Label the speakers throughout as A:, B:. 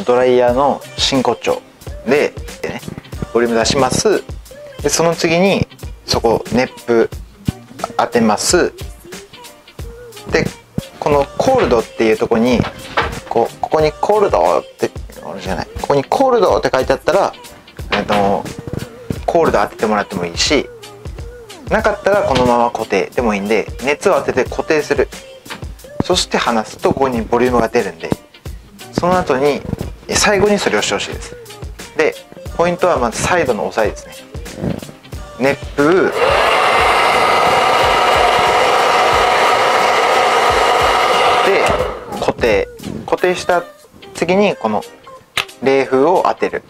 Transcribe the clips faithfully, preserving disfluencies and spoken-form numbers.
A: ドライヤーの真骨頂ででねボリューム出します。でその次にそこ熱風当てます。でこのコールドっていうところにこうここにコールドってじゃないここにコールドって書いてあったら、えっと、コールド当ててもらってもいいし、なかったらこのまま固定でもいいんで、熱を当てて固定する。そして離すとここにボリュームが出るんで、その後に最後にそれをしてほしいです。でポイントはまずサイドの押さえですね。熱風で固定固定した次にこの冷風を当てる。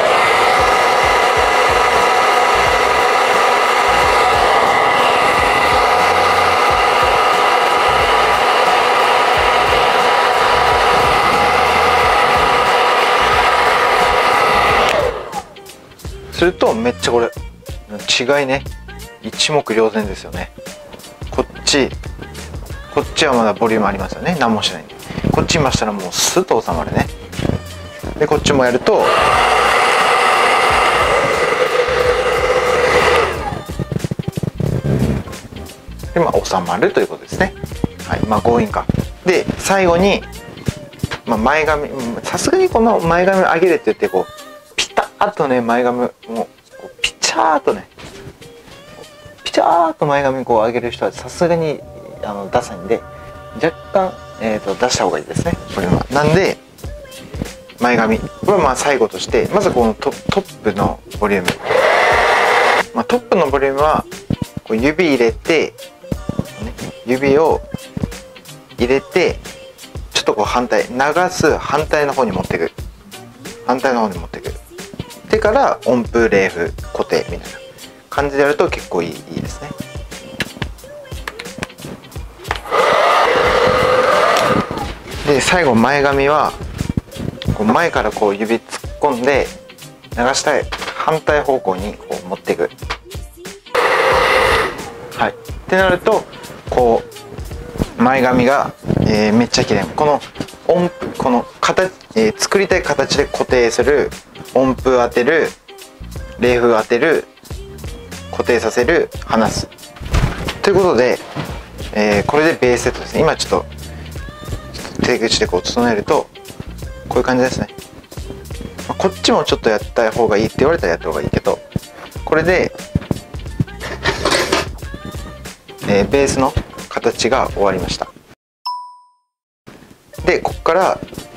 A: するとめっちゃこれ違いね一目瞭然ですよね。こっちこっちはまだボリュームありますよね、何もしないんで。こっち今したらもうスッと収まるね。でこっちもやるとで、まあ、収まるということですね。はい、まあ強引か。で最後に、まあ、前髪さすがにこの前髪上げるって言ってこうピタッとね前髪もうピチャーっとねピチャーっと前髪こう上げる人はさすがにあのダサいんで若干、えー、と出した方がいいですねこれは。なんで前髪はまあ最後としてまずこの ト, トップのボリューム、まあ、トップのボリュームはこう指入れて、ね、指を入れてちょっとこう反対流す反対の方に持っていく反対の方に持っていくでから温風冷風固定みたいな感じでやると結構いい、いいですね。で最後前髪はこう前からこう指突っ込んで流したい反対方向にこう持っていく。はいってなるとこう前髪が、えー、めっちゃ綺麗。この音この形、えー、作りたい形で固定する温風当てる冷風当てる固定させる離すということで、えー、これでベースセットですね。今ちょっと手口でこう整えるとこういう感じですね。まあ、こっちもちょっとやった方がいいって言われたらやった方がいいけど、これで、えー、ベースの形が終わりました。でここから、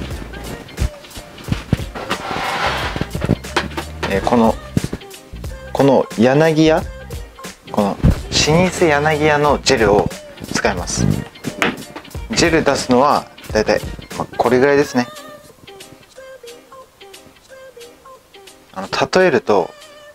A: えー、このこの柳屋この老舗柳屋のジェルを使います。ジェル出すのはだいたい、まあ、これぐらいですね。あの例えると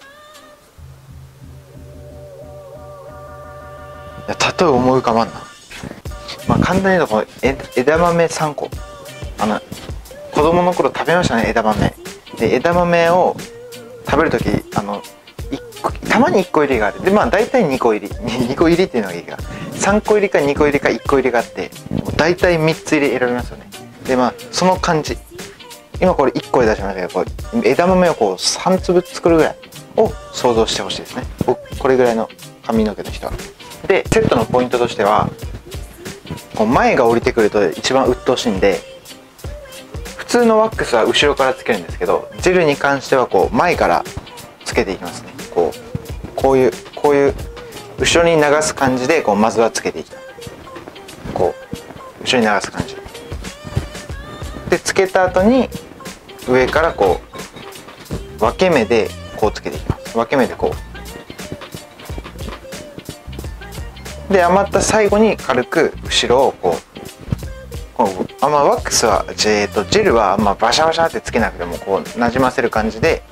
A: いや例え思い浮かばんな。まあ簡単に言うとこの枝豆さんこ、あの子供の頃食べましたね枝豆で。枝豆を食べるときあのたまにいっこ入りがある。でまあ大体にこ入りにこ入りっていうのがいいからさんこ入りかにこ入りかいっこ入りがあって大体みっつ入り選びますよね。でまあその感じ今これいっこで出しましたけどこう枝豆をこうさんつぶ作るぐらいを想像してほしいですね。これぐらいの髪の毛の人は。でセットのポイントとしてはこう前が降りてくると一番鬱陶しいんで、普通のワックスは後ろからつけるんですけどジェルに関してはこう前からつけていきますね。こうこういうこういう後ろに流す感じでこうまずはつけていきます。こう後ろに流す感じでつけた後に上からこう分け目でこうつけていきます。分け目でこうで余った最後に軽く後ろをこうこうあんまワックスはジェ, とジェルはあんまバシャバシャってつけなくてもこうなじませる感じで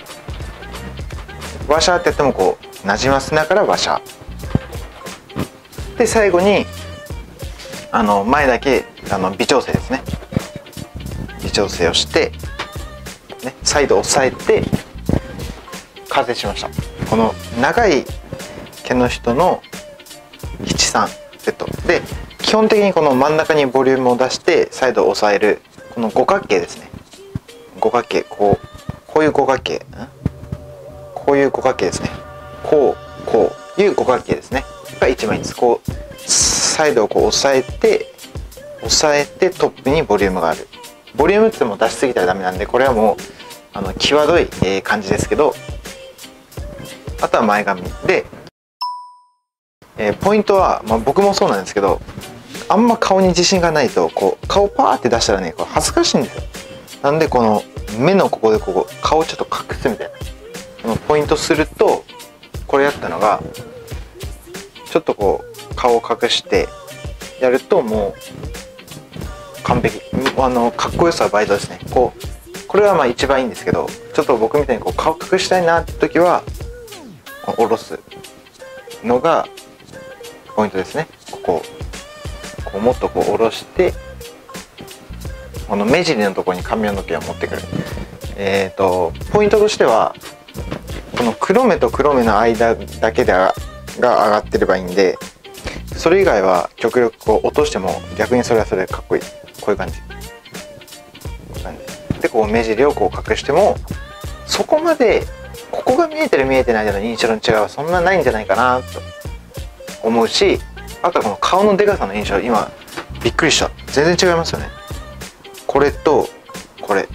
A: バシャってやってもこうなじませながらバシャで最後にあの前だけあの微調整ですね。微調整をして、ね、サイドを押さえて完成しました。この長い毛の人のななさんセットで基本的にこの真ん中にボリュームを出してサイドを押さえるこの五角形ですね。 五角形、こうこういう五角形、んこういう五角形ですね。こうこういう五角形ですねが一番いいです。こうサイドをこう押さえて押さえてトップにボリュームがある。ボリュームっても出しすぎたらダメなんで、これはもうあの際どい、えー、感じですけど、あとは前髪で、えー、ポイントは、まあ、僕もそうなんですけど、あんま顔に自信がないとこう顔パーって出したらね、こう恥ずかしいんですよ。なんでこの目のここでここ顔ちょっと隠すみたいなこのポイントすると、これやったのがちょっとこう顔を隠してやるともう完璧、あのかっこよさは倍増ですね。こうこれはまあ一番いいんですけど、ちょっと僕みたいにこう顔隠したいなって時は下ろすのがポイントですね。こここうもっとこう下ろして、この目尻のところに髪の毛を持ってくる。えっとポイントとしては、この黒目と黒目の間だけでが上がってればいいんで、それ以外は極力こう落としても逆にそれはそれでかっこいい。こういう感じ。こういう感じで、こう目尻をこう隠してもそこまでここが見えてる見えてないでの印象の違いはそんなないんじゃないかなと思うし、あとはこの顔のでかさの印象、今びっくりした。全然違いますよね。これとこれ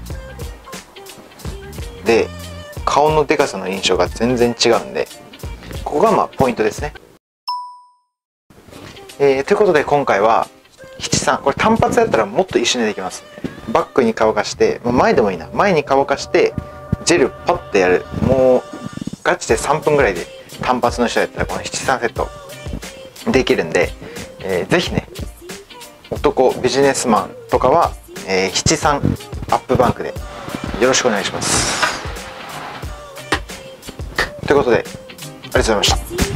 A: で顔のでかさの印象が全然違うんで、ここがまあポイントですね。えー、ということで今回は七三、これ単発やったらもっと一瞬でできます。バックに乾かして、もう前でもいいな、前に乾かしてジェルパッてやる。もうガチでさんぷんぐらいで単発の人やったらこの七三セットできるんで、えー、ぜひね、男ビジネスマンとかは、えー、七三アップバンクでよろしくお願いします。ということでありがとうございました。